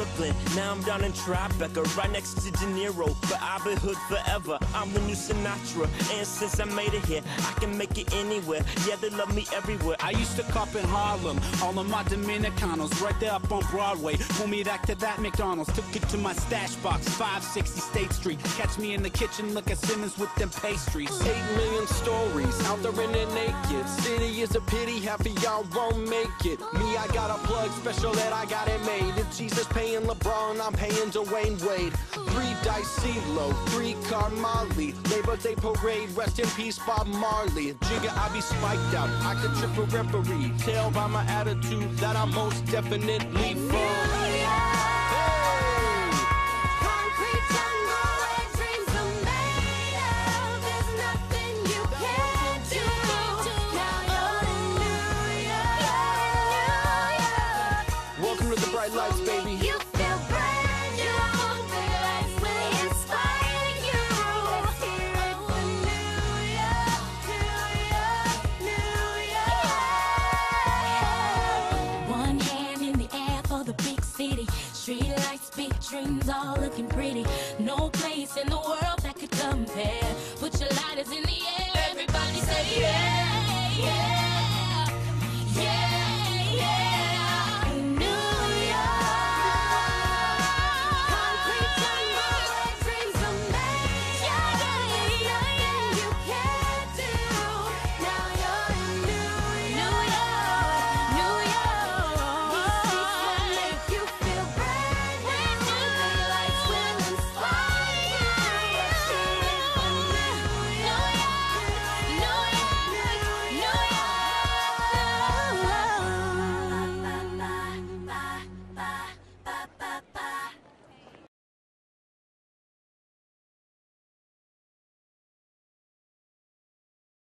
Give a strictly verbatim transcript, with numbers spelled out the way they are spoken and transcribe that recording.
Brooklyn, now I'm down in Tribeca, right next to De Niro. But I've been hood forever, I'm the new Sinatra. And since I made it here, I can make it anywhere. Yeah, they love me everywhere. I used to cop in Harlem, all of my Dominicanos, right there up on Broadway. Pull me back to that McDonald's, took it to my stash box, five sixty State Street. Catch me in the kitchen, look at Simmons with them pastries. Eight million stories, out there in the naked city is a pity, half of y'all won't make it. Me, I got a plug special that I got it made. If Jesus paying LeBron, I'm paying Dwayne Wade. Three dice CeeLo, three car Molly, Labor Day parade, rest in peace Bob Marley. Jigga, I be spiked out, I could trip a referee. Tell by my attitude that I'm most definitely from. Lights, baby. You feel brand new. The lights will inspire you. Let's hear it for New York, New York, New York. One hand in the air for the big city. Street lights, big dreams, all looking pretty. No place in the world that could compare. Put your lighters in the air. Everybody say yeah, yeah.